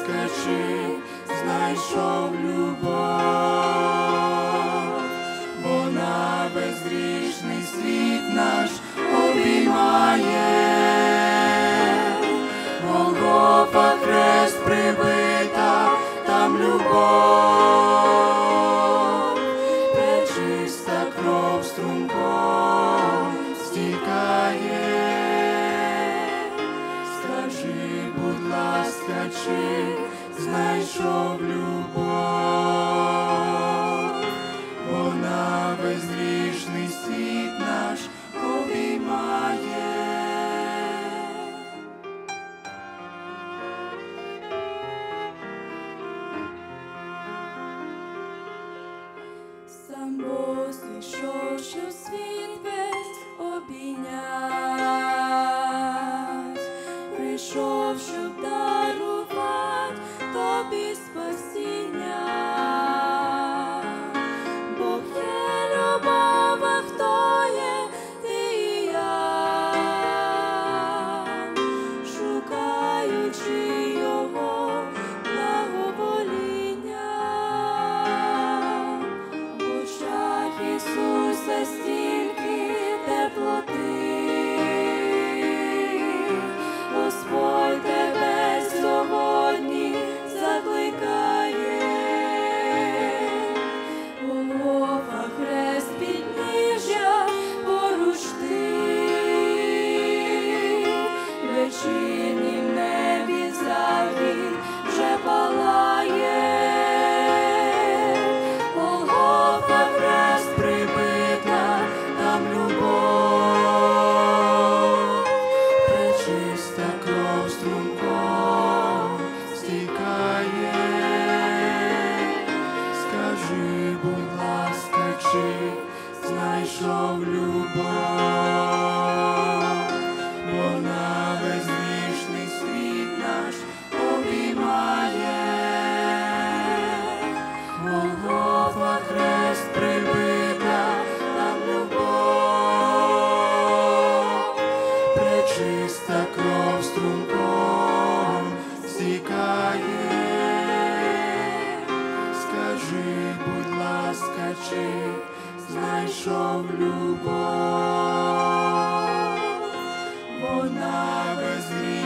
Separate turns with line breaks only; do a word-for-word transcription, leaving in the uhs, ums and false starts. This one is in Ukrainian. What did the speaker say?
ласка, чи знайшов любов, вона безгрішний світ наш обіймає. Голгофа, хрест прибита, там любов, пречиста кров струмком стікає. Скажи, будь ласка, чи знайшов любов, вона безгрішний світ наш обіймає. Сам Бог зійшов, щоб світ весь обійнять, прийшов, щоб дарувати тобі спасіння. Бог є любов, а хто є ти і я, шукаючи його благовоління. В очах Ісуса стільки теплоти, Господь тебе сьогодні закликає. Голгофа, хрест, підніжжя, поруч ти, в вечірнім небі захід вже палає. Голгофа, хрест прибита, там любов, пречиста кров струмком стікає. Скажи, будь ласка, чи знайшов любов, вона безгрішний світ наш обіймає. Голгофа, хрест прибита, там любов, пречиста кров струмком стікає. Скажи, будь ласка, чи знайшов любов, вона безгрішна